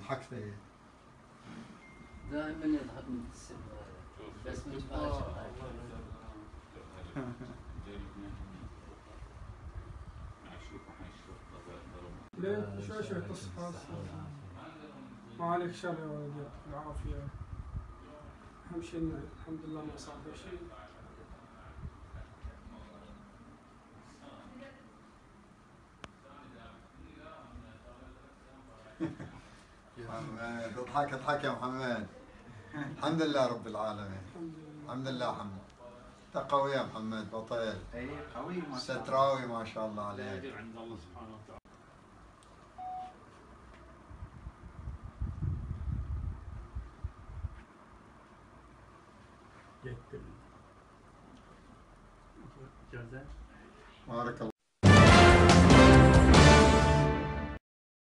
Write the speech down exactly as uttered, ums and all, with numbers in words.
يضحك فيا. دائما يضحك من السر بس مش باشر. ليه شوي شوي تصحى ما عليك شر يا ولد، يعطيك العافية. أهم شيء إن الحمد لله ما صار لي شيء. محمد اضحك اضحك يا محمد. الحمد لله رب العالمين. الحمد لله الحمد لله حمد. انت قوي يا محمد، بطل. اي قوي ما شاء الله. ستراوي ما شاء الله عليك. اجر عند الله سبحانه وتعالى. جاهزة؟ بارك الله.